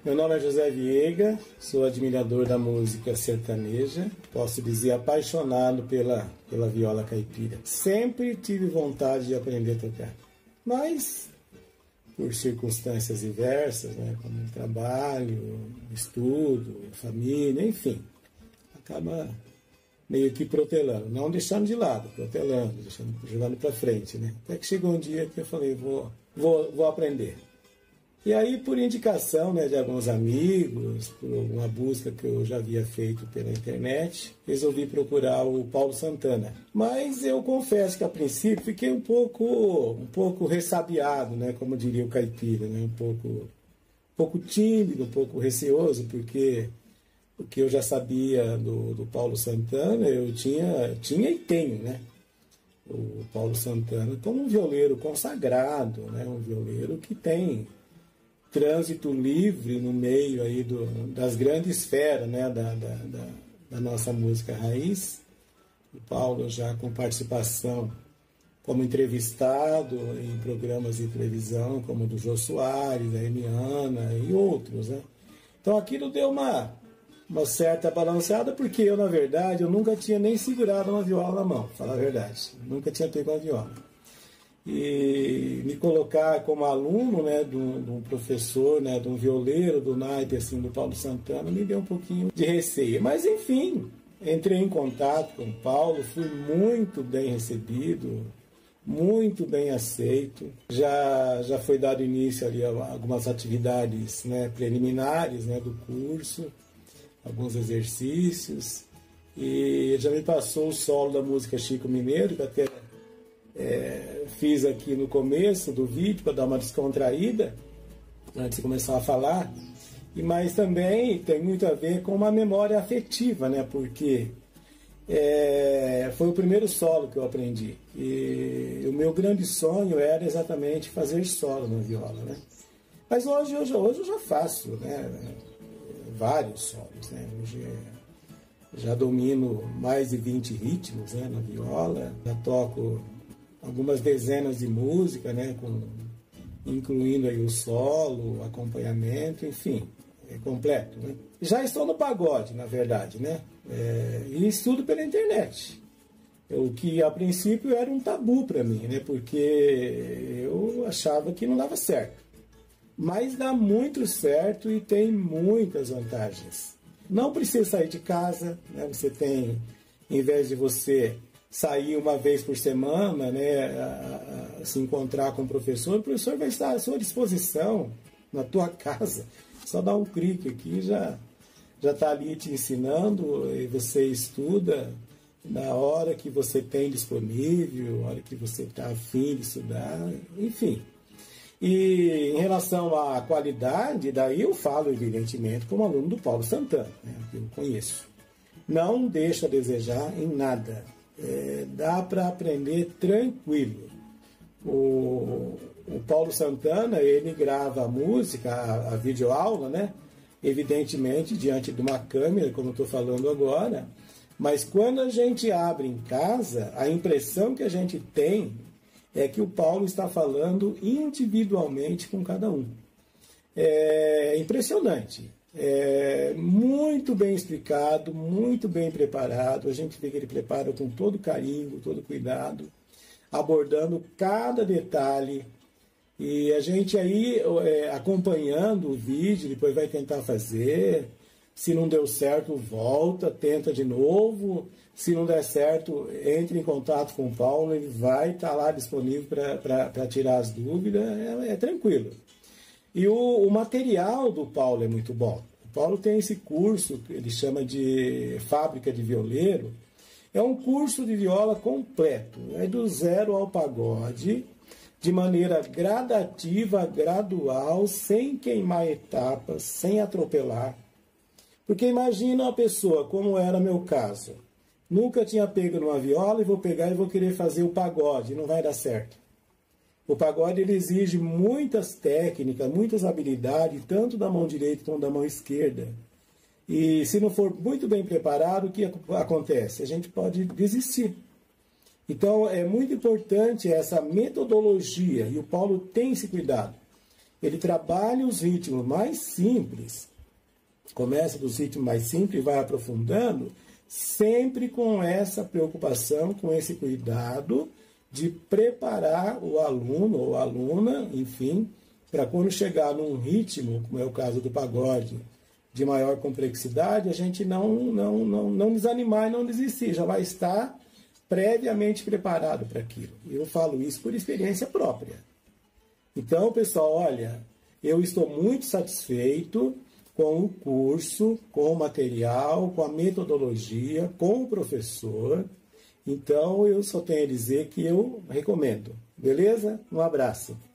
Meu nome é José Viega, sou admirador da música sertaneja, posso dizer apaixonado pela viola caipira. Sempre tive vontade de aprender a tocar, mas por circunstâncias diversas, né, como trabalho, estudo, família, enfim, acaba meio que protelando, não deixando de lado, protelando, jogando para frente, né? Até que chegou um dia que eu falei, vou aprender. E aí, por indicação, né, de alguns amigos, por uma busca que eu já havia feito pela internet, resolvi procurar o Paulo Santana. Mas eu confesso que a princípio fiquei um pouco ressabiado, né, como diria o caipira, né, um pouco tímido, um pouco receoso, porque o que eu já sabia do Paulo Santana, eu tinha e tenho, né? O Paulo Santana como um violeiro consagrado, né, um violeiro que tem trânsito livre no meio aí das grandes esferas, né, da nossa música raiz. O Paulo já com participação como entrevistado em programas de televisão, como o do Jô Soares, da Eliana e outros, né? Então aquilo deu uma certa balanceada, porque eu, na verdade, eu nunca tinha nem segurado uma viola na mão, falar a verdade. Nunca tinha pego uma viola. E me colocar como aluno, né, de um professor, né, de um violeiro do naipe assim, do Paulo Santana, me deu um pouquinho de receio. Mas, enfim, entrei em contato com o Paulo, fui muito bem recebido, muito bem aceito. Já foi dado início ali a algumas atividades, né, preliminares, né, do curso, alguns exercícios, e já me passou o solo da música Chico Mineiro, que até fiz aqui no começo do vídeo para dar uma descontraída antes de começar a falar, mas também tem muito a ver com uma memória afetiva, né? Porque foi o primeiro solo que eu aprendi e o meu grande sonho era exatamente fazer solo na viola, né? Mas hoje eu já faço, né, vários solos, né? Hoje já domino mais de 20 ritmos, né, na viola, já toco algumas dezenas de músicas, né, incluindo aí o solo, o acompanhamento, enfim, é completo, né? Já estou no pagode, na verdade, né? E estudo pela internet. O que a princípio era um tabu para mim, né? Porque eu achava que não dava certo. Mas dá muito certo e tem muitas vantagens. Não precisa sair de casa, né? Você tem, em vez de você sair uma vez por semana, né, se encontrar com o professor vai estar à sua disposição na tua casa. Só dá um clique aqui, já está ali te ensinando, e você estuda na hora que você tem disponível, na hora que você está afim de estudar, enfim. E em relação à qualidade, daí eu falo, evidentemente, como aluno do Paulo Santana, né, que eu conheço. Não deixa a desejar em nada. Dá para aprender tranquilo. O Paulo Santana, ele grava a música, a videoaula, né? Evidentemente diante de uma câmera, como eu estou falando agora, mas quando a gente abre em casa, a impressão que a gente tem é que o Paulo está falando individualmente com cada um. É impressionante. Muito bem explicado, muito bem preparado. A gente vê que ele prepara com todo carinho, todo cuidado, abordando cada detalhe. E a gente aí, acompanhando o vídeo, depois vai tentar fazer. Se não deu certo, volta, tenta de novo. Se não der certo, entre em contato com o Paulo, ele vai estar lá disponível para tirar as dúvidas. É tranquilo. E o material do Paulo é muito bom. O Paulo tem esse curso que ele chama de Fábrica de Violeiro. É um curso de viola completo. É do zero ao pagode, de maneira gradativa, gradual, sem queimar etapas, sem atropelar. Porque imagina uma pessoa, como era meu caso. Nunca tinha pego numa viola e vou pegar e vou querer fazer o pagode. Não vai dar certo. O pagode ele exige muitas técnicas, muitas habilidades, tanto da mão direita como da mão esquerda. E se não for muito bem preparado, o que acontece? A gente pode desistir. Então é muito importante essa metodologia, e o Paulo tem esse cuidado. ele trabalha os ritmos mais simples, começa dos ritmos mais simples e vai aprofundando, sempre com essa preocupação, com esse cuidado de preparar o aluno ou a aluna, enfim, para quando chegar num ritmo, como é o caso do pagode, de maior complexidade, a gente não desanimar e não desistir, já vai estar previamente preparado para aquilo. Eu falo isso por experiência própria. Então, pessoal, olha, eu estou muito satisfeito com o curso, com o material, com a metodologia, com o professor. Então, eu só tenho a dizer que eu recomendo. Beleza? Um abraço.